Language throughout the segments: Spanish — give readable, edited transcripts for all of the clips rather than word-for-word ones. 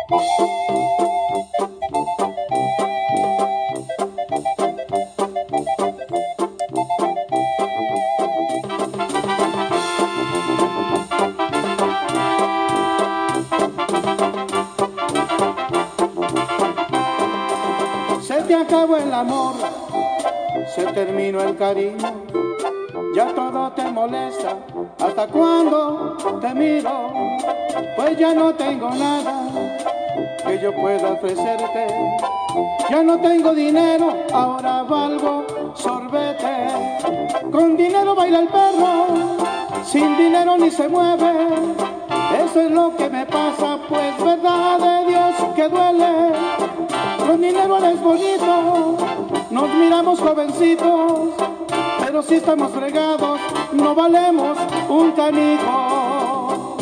Se te acabó el amor, se terminó el cariño, ya todo te molesta, hasta cuando te miro, pues ya no tengo nada que yo pueda ofrecerte, ya no tengo dinero, ahora valgo sorbete, con dinero baila el perro, sin dinero ni se mueve, eso es lo que me pasa, pues verdad de Dios que duele. Con dinero eres bonito, nos miramos jovencitos, pero si estamos fregados, no valemos un canijo.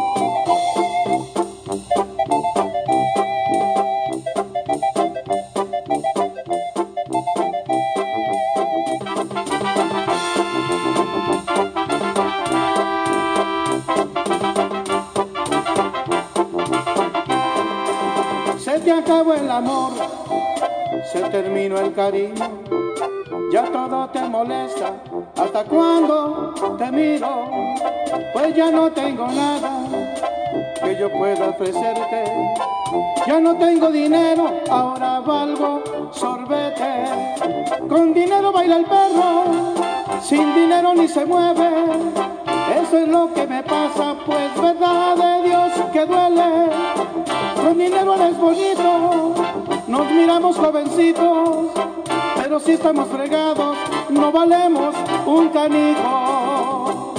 Se te acabó el amor, se terminó el cariño, ya todo te molesta, hasta cuando te miro, pues ya no tengo nada que yo pueda ofrecerte, ya no tengo dinero, ahora valgo sorbete, con dinero baila el perro, sin dinero ni se mueve, eso es lo que me pasa, pues verdad de Dios que duele. Con dinero eres bonito, nos miramos jovencitos, pero si estamos fregados, no valemos un canijo.